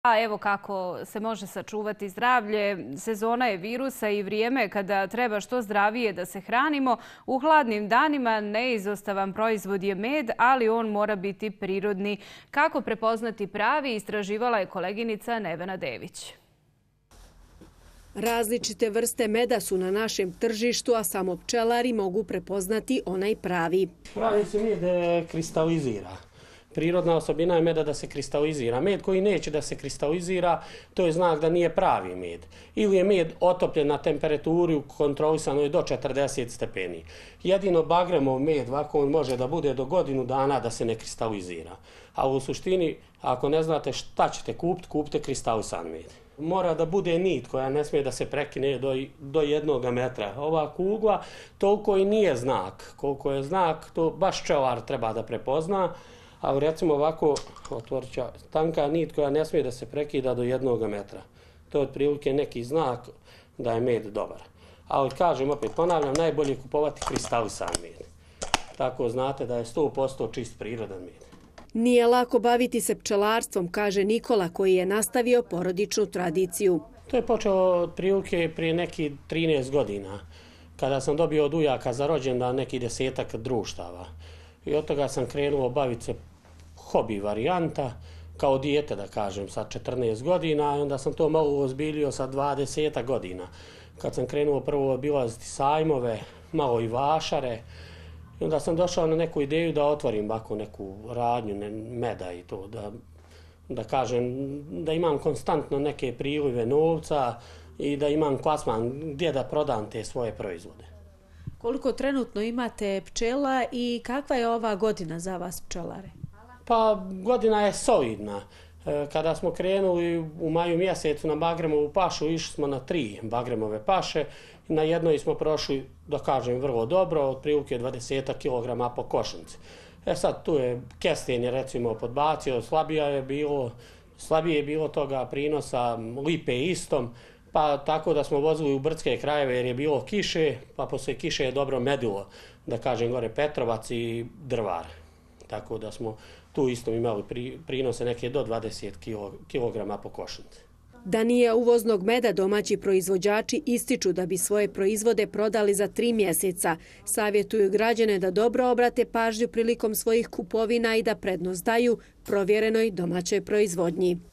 A evo kako se može sačuvati zdravlje. Sezona je virusa i vrijeme kada treba što zdravije da se hranimo. U hladnim danima neizostavan proizvod je med, ali on mora biti prirodni. Kako prepoznati pravi, istraživala je koleginica Nevena Dević. Različite vrste meda su na našem tržištu, a samo pčelari mogu prepoznati onaj pravi. Pravi se med kristalizira. Prirodna osobina je meda da se kristalizira. Med koji neće da se kristalizira, to je znak da nije pravi med. Ili je med otopljen na temperaturi kontrolisanoj do 40 stepeni. Jedino bagremov med, ovako on može da bude do godinu dana da se ne kristalizira. A u suštini, ako ne znate šta ćete kupiti, kupite kristalisan med. Mora da bude nit koja ne smije da se prekine do 1 metra. Ova kugla toliko i nije znak. Koliko je znak, to baš pčelar treba da prepozna. Ali recimo ovako, tanka nit koja ne smije da se prekida do 1 metra. To je otprilike neki znak da je med dobar. Ali kažem, opet ponavljam, najbolje je kupovati kristalisan med. Tako znate da je 100% čist prirodan med. Nije lako baviti se pčelarstvom, kaže Nikola, koji je nastavio porodičnu tradiciju. To je počelo otprilike prije nekih 13 godina, kada sam dobio od ujaka za rođendan neki 10-ak društava. I od toga sam krenuo baviti se hobi varijanta, kao dijete da kažem, sa 14 godina, i onda sam to malo ozbiljio sa 20 godina. Kad sam krenuo prvo obilaziti sajmove, malo i vašare, i onda sam došao na neku ideju da otvorim ovako neku radnju meda i to, da kažem, da imam konstantno neke prilive novca i da imam plasman gdje da prodam te svoje proizvode. Koliko trenutno imate pčela i kakva je ova godina za vas pčelare? Pa godina je solidna. Kada smo krenuli u maju mjesecu na bagremovu pašu, išli smo na 3 bagremove paše. Na jednoj smo prošli, da kažem, vrlo dobro, otprilike 20 kg po košnici. Sad tu je kesten je recimo podbacio, slabije je bilo toga prinosa, lipe istom, pa tako da smo vozili u brdske krajeve jer je bilo kiše, pa poslije kiše je dobro medilo, da kažem, gore Petrovac i Drvar. Tako da smo tu isto imali prinose neke do 20 kg po košnici. Da nije uvoznog meda, domaći proizvođači ističu da bi svoje proizvode prodali za 3 mjeseca. Savjetuju građane da dobro obrate pažnju prilikom svojih kupovina i da prednost daju provjerenoj domaćoj proizvodnji.